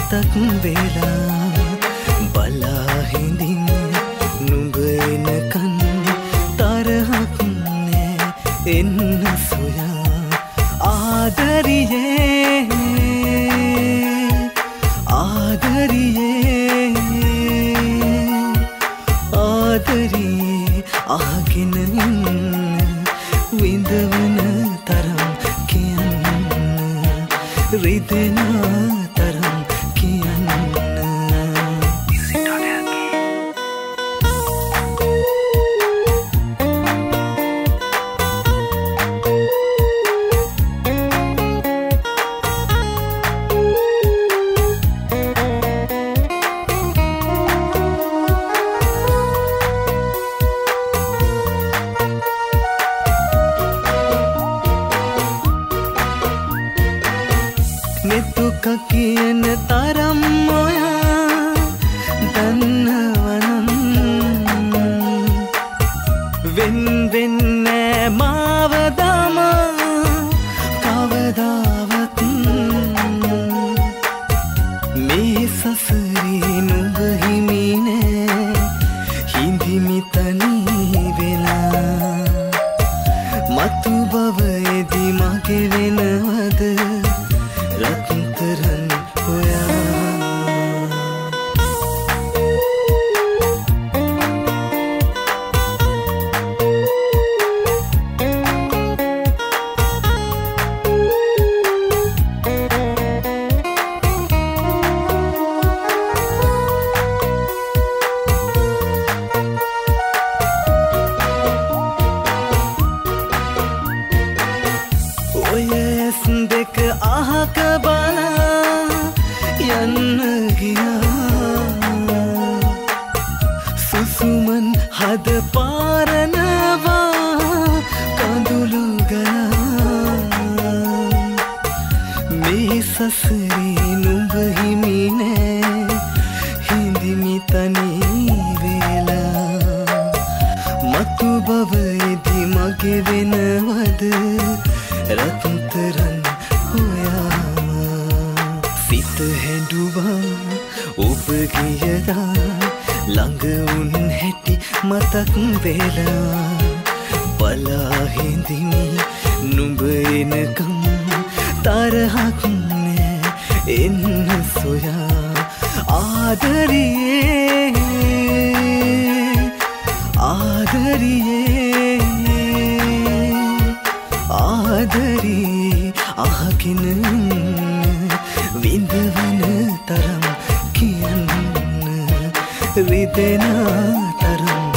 මතක් වෙලා බලා හිඳින් නුඹ එනකන් තරහක් නෑ එන්න සොයා ආදරියේ ආදරියේ ආදරියේ අහගෙන ඉන්න විඳවන තරම් කියන්න රිදෙන තරම් කියන්න මෙතුක කියන තරම් ඔයා දන්නවනම් වෙන් වෙන්නේ මාව දමා කවදාවත් මේ සසරේ නුඹ හිමි නෑ හිඳිමි තනි වෙලා මතු බවයේදී මගේ වෙනවද රත්තරන් හොයා ඔය ඇස් දෙක අහක බලා යන්න ගියා සුසුමන් හද පාරනවා කඳුළු ගලා මේ සසරේ නුඹ හිමි නෑ හිඳිමි තනි වෙලා මතු බවයේදී මගේ වෙනවද රත්තරන් හොයා සිත හැඬුවා ඔබ ගියදා ළඟ උන් හැටි මතක් වෙලා බලා හිඳිමි නුඹ එනකම් තරහක් නෑ එන්න සොයා ආදරියේ ආදරියේ ආදරී අහගෙන විඳවන තරම් කියන්න රිදෙන තරම්